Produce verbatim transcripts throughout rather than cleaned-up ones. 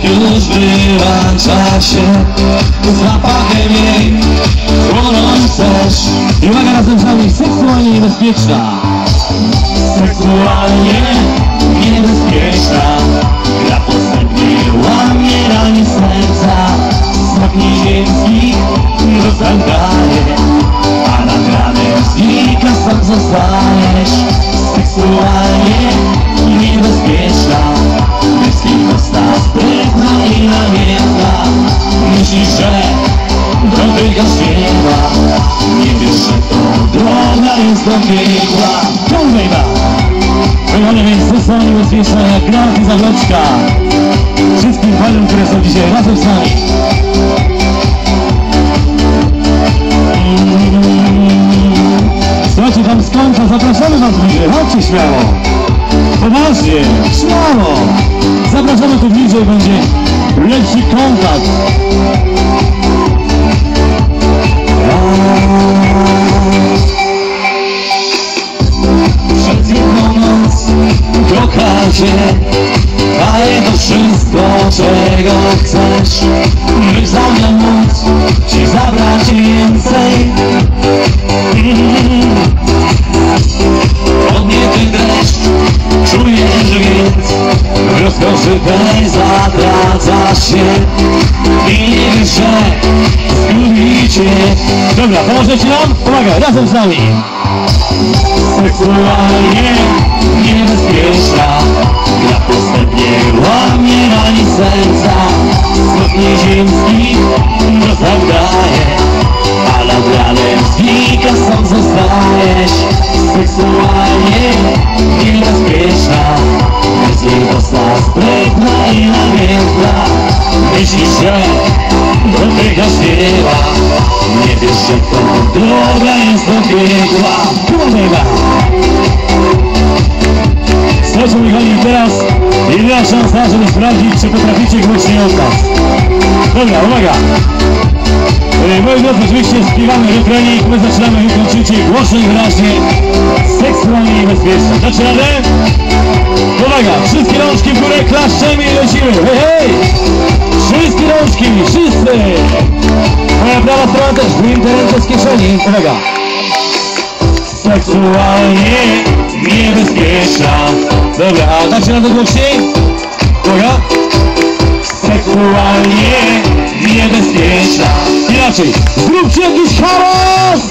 już wyłącza się zapachem jej, płonąć też. I uwaga, razem z nami seksualnie niebezpieczna. Seksualnie niebezpieczna. Gra postępnie łamie rani serca. Smak nieziemski rozdaje, a nagranym znika sam zostajesz. Seksualnie niebezpieczna. Męski postaw sprytna i namiętna. Myślisz, że dotykasz nieba. Nie wiesz, że to droga jest do piekła. Come baby! Wygląda więc seksualnie niebezpieczna jak granat i zawroczka. Wszystkim paniom, które są dzisiaj razem z nami. Słuchajcie, tam skończę, zapraszamy was bliżej, chodźcie śmiało. Poważnie, śmiało. Zapraszamy tu bliżej, będzie lepszy kontakt. Przez jedną noc kochacie, daję to wszystko, czego chcesz. Byś za mną móc ci zabrać więcej. Podniety deszcz czujesz więc, w rozkoszy tej zadradzasz się i nie wiesz, że zgubicie. Dobra, pomożecie nam? Uwaga, razem z nami. Seksualnie niebezpieczna. Gra postępnie łamie rani serca. Smok nieziemski rozdaje, a nad ranem znika sam zostajesz. Seksualnie niebezpieczna. Bez niej postaw sprytna i namiętna. Myślisz, że dotykasz nieba. Nie wiesz, że to droga jest do piekła. Come on, baby! Słuchajcie, moi kochani, teraz jedyna szansa, żeby sprawdzić, czy potraficie głośniej od nas. Dobra, uwaga! Moi drodzy, oczywiście śpiewamy refrenik, my zaczynamy, wy kończycie głośno i wyraźnie. Seksualnie niebezpieczne. Dacie radę? Uwaga, wszystkie rączki w górę, klaszczemy i lecimy. Hej, hej! Wszystkie rączki, wszyscy! Moja prawa strona też, wyjęte ręce z kieszeni. Uwaga! Seksualnie niebezpieczna. Dobra, a dacie radę głośniej? Uwaga! Seksualnie niebezpieczna. Inaczej, zróbcie jakiś chaos!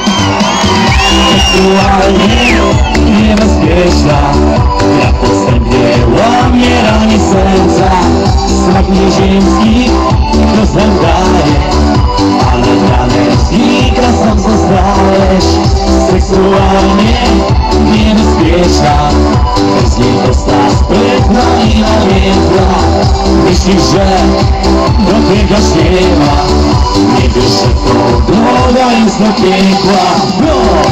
Seksualnie niebezpieczna. Jak postępnie łamie rani serca. Smak nieziemski rozdaje, ale ranem znika sam zostajesz. Seksualnie niebezpieczna. Bez niej postaw sprytna i namiętna. Myślisz, że dotykasz nieba. Nie wiesz, że to droga jest do piekła. No!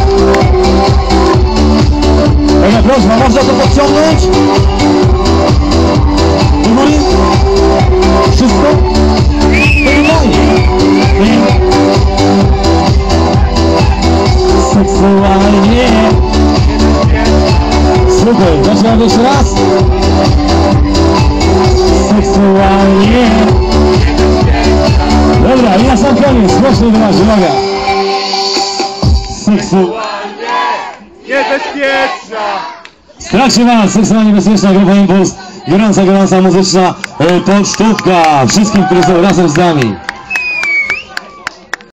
Moja prośba, można to podciągnąć? Powoli? Wszystko? Seksualnie. Super, zaczynamy jeszcze raz. Seksualnie. Dobra, i na sam koniec, głośno wyraźnie, uwaga. Seksualnie niebezpieczna. Strachcie was, seksualnie niebezpieczna grupa Impuls. Gorąca, gorąca muzyczna e, pocztówka wszystkim, którzy są razem z nami.